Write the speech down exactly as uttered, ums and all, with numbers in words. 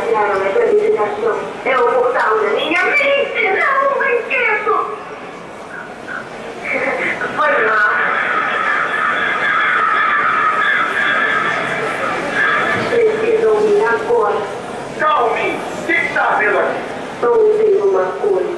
compartilharam essa visitação. É o portal da minha mente. Não, não esqueço. Foi mal. Preciso ouvir agora. Calme! O que está vendo aqui? Ouvi uma coisa.